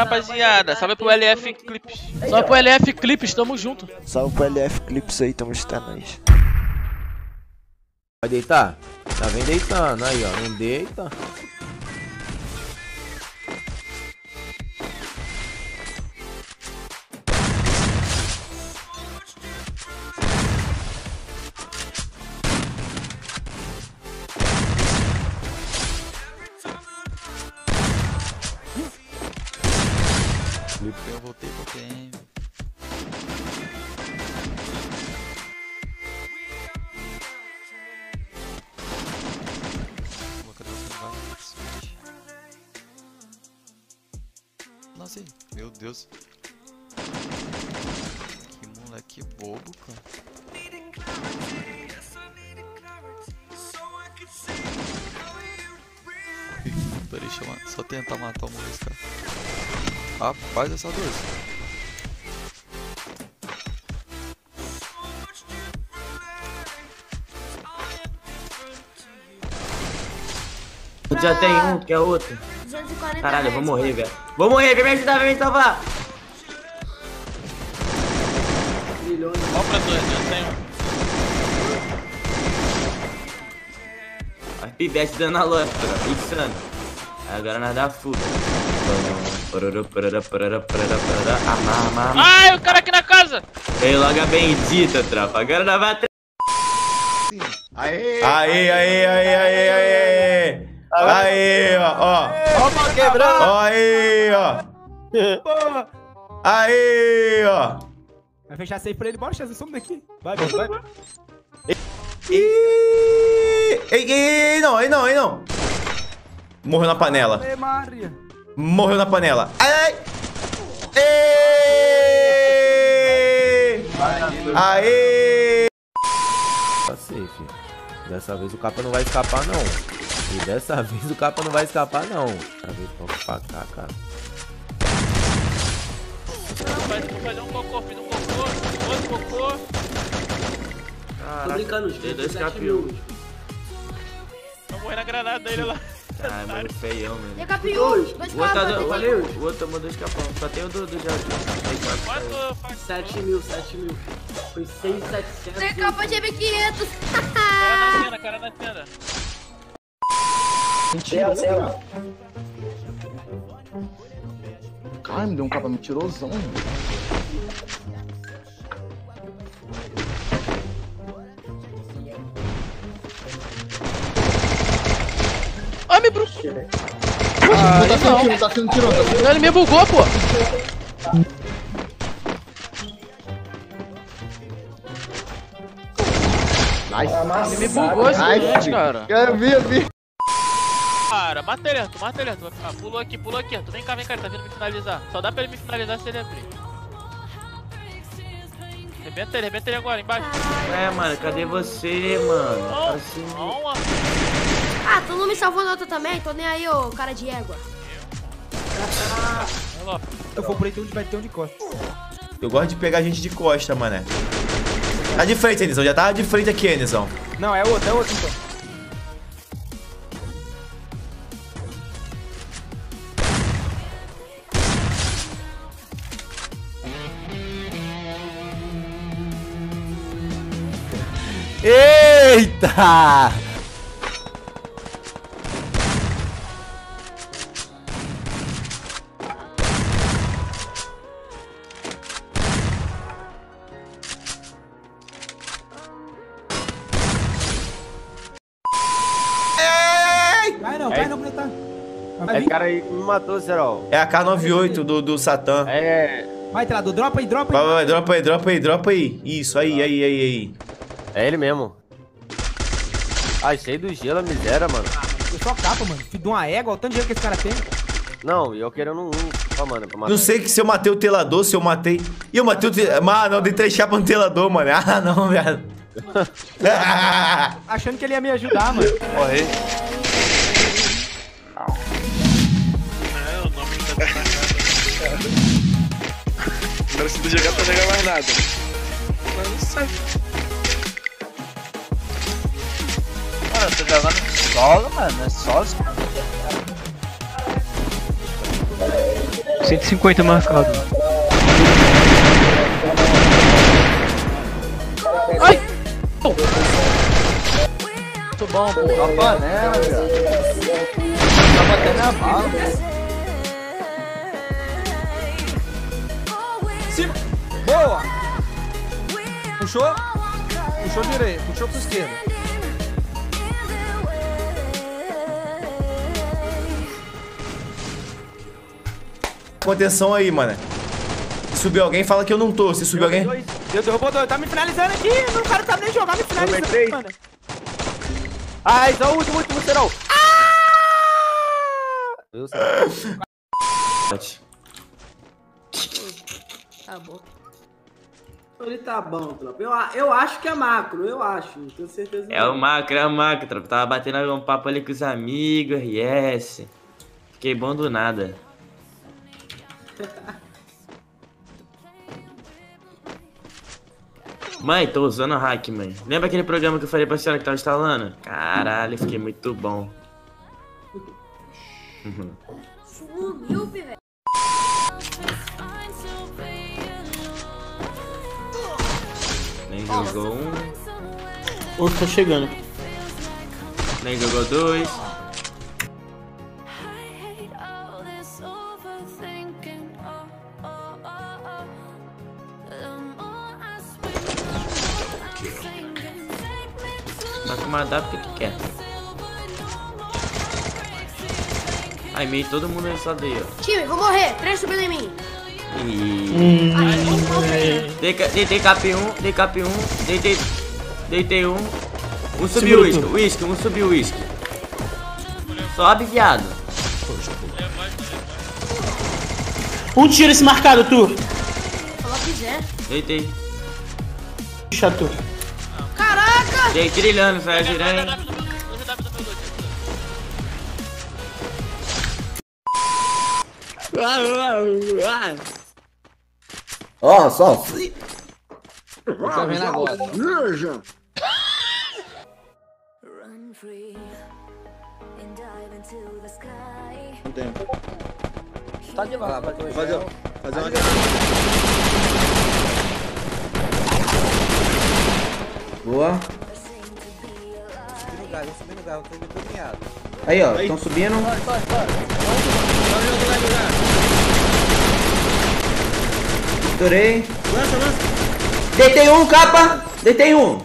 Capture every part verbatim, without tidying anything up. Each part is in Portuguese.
rapaziada. Salve pro L F Clips. Salve pro L F Clips, tamo junto. Salve pro L F Clips aí, tamo junto, é nóis. Vai deitar? Tá vem deitando aí, ó. Não deita. Eu voltei pro P M. Nossa, meu Deus. Que moleque bobo, cara. Peraí, deixa eu só tentar matar o moleque, cara. Rapaz, essa dois. Já tem um, que é outro. Caralho, eu vou morrer, velho. Vou morrer, vem me ajudar, vem me salvar. Ó pra dois, já tem um. As pibetes dando a lâmpada, insano. Agora nós dá fuga. Ai, o cara aqui na casa! Veio logo a bendita, tropa. Agora nós vai. Aê, aê, aê, aê, aê, aê. Aí, ó, ó. Ó, quebrando. Ó, aí, ó. Aí, ó. Vai fechar safe pra ele, bora, Chazzy, some daqui. Vai, vai, vai. Ei, ei, ei, não, ei, não, ei, não. Morreu na panela. Ei, Maria. Morreu na panela. Ai, ai. Ei. Aê. Tá safe. Dessa vez o capa não vai escapar, não. E dessa vez o capa não vai escapar, não. Dessa vez vamos pra cá, cara. Vai fazer um cocô, fiz um cocô, outro cocô. Tô brincando, os dois capiou. Vai morrer na granada dele lá. Ai, mano, feião, mano. E capiou, dois capas. Valeu, o outro tomou dois capão. Só tem o do, do jardim. Quanto faz? sete mil, sete mil. Foi seis mil e setecentos. Tem capa de M quinhentos. Cara na tenda, cara na tenda. Mentira, céu. Ai, me deu um capa mentirosão. Ai, me brusco. Ah, não tá sendo tiro, tá sendo tiro, tá sendo tiro. Ele me bugou, pô. Nice. Ele me bugou esse Nice, cara. Eu vi, eu vi. Cara, mata ele, Arthur, mata ele, Arthur. Ah, pulou aqui, pulou aqui, Arthur. Vem cá, vem cá, ele tá vindo me finalizar. Só dá pra ele me finalizar se ele abrir. Rebenta ele, rebenta ele agora, embaixo. É, mano, cadê você, mano? Não, Assim... não, Arthur. Ah, tu não me salvou na outra também? Tô nem aí, ô cara de égua. Eu vou por aí, vai ter um de costa. Eu gosto de pegar gente de costa, mané. Tá de frente, Enizão. Já tava de frente aqui, Enizão. Não, é outro, é outro então. Eita! Vai não, vai não, não tá. É o cara aí que me matou, Serol. É a K noventa e oito do, do Satã. É. Vai, Trado, dropa aí, dropa aí. Vai, vai, dropa aí, dropa aí, dropa aí. Isso, aí, aí, aí, aí. É ele mesmo. Ai, cheio do gelo, a miséria, mano. Eu só capa, mano. Filho de uma égua, olha o tanto de dinheiro que esse cara tem. Não, e eu querendo um. Ó, mano, pra matar. Não sei que se eu matei o telador, se eu matei. E eu matei o telador. Mano, eu dei três chapas no telador, mano. Ah, não, viado. Achando que ele ia me ajudar, mano. Morri. É, o nome tá destacado. Não precisa jogar pra jogar mais nada. Mas não sai. Mano, eu tô jogando solo, mano. É solo, mano. cento e cinquenta marcado. Ai! Muito bom, pô. A panela, velho. Tá batendo a bala. Cima. Boa! Puxou? Puxou direito, puxou pro esquerdo. Contenção aí, mano. Se subir alguém, fala que eu não tô. Se subir alguém... Deu, derrubou dois. Tá me finalizando aqui. O cara tá nem jogando, me finalizando, mano. Ai, só o último, último, serão. Eu sei. Tá bom. Ele tá bom, tropa. Eu, eu acho que é macro, eu acho. Não tenho certeza. É o macro, é o macro, tropa. Tava batendo um papo ali com os amigos, yes. Fiquei bom do nada. Mãe, tô usando o hack, mãe. Lembra aquele programa que eu falei pra senhora que tava instalando? Caralho, fiquei muito bom. Sumiu, velho. Nem jogou um. Outro tá chegando. Nem jogou dois. Tá com uma dá porque tu quer. Ai, meio todo mundo nessa aldeia. Time, vou morrer. Três subindo em mim. E... Ai, vamos morrer. Deitei cap um, dei cap um, deitei... Deitei um. Um subiu o uísque, uísque, um subiu o uísque. Sobe, viado. Um tiro esse marcado, tu. Fala quiser. Deitei. Chato. Caraca! Dei trilhando, sai girando. Ó, oh, só. Tá vendo agora? Não tem. Tá de lá, pode Fazer, fazer uma... Boa. Aí, ó, estão subindo. Estourei. Lança, lança. Deitei um, capa. Deitei um.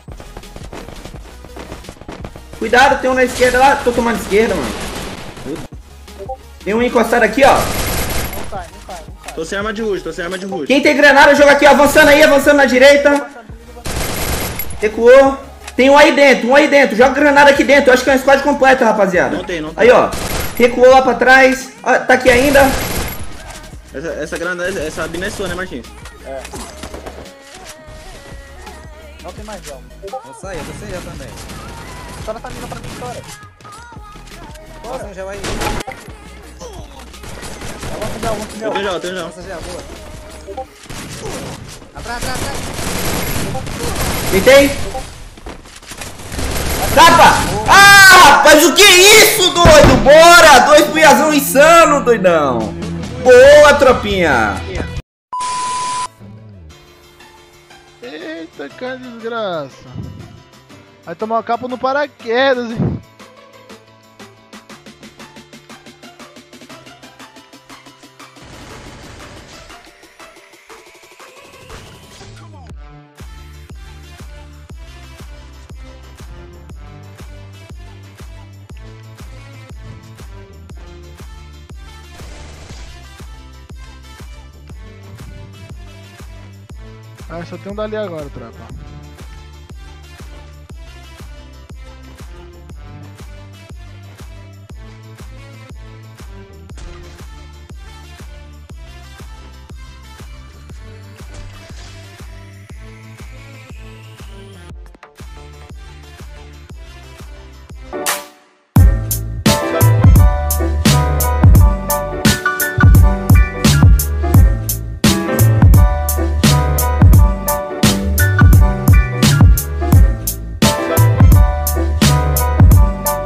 Cuidado, tem um na esquerda lá. Tô tomando esquerda, mano. Tem um encostado aqui, ó. Tô sem arma de rush, tô sem arma de rush. Quem tem granada, joga aqui, ó. Avançando aí, avançando na direita. Recuou. Tem um aí dentro, um aí dentro. Joga granada aqui dentro. Eu acho que é um squad completo, rapaziada. Não tem, não tem. Aí, ó. Recuou lá pra trás. Ó, tá aqui ainda. Essa, essa granada, essa bina é sua, né, Martins? É. Não tem mais não. Vou sair, eu vou sair também. Só na família pra mim, fora. Nossa, já vai. Vamos já, vamos já. Eu tenho já, eu tenho já. Nossa, já, boa. Atrás, atrás, atrás. Deitei. Capa! Ah, rapaz, o que é isso, doido? Bora! Dois buiazão insano, doidão. Boa, tropinha. Eita, cara, desgraça. Vai tomar uma capa no paraquedas, hein? Ah, só tem um dali agora, tropa.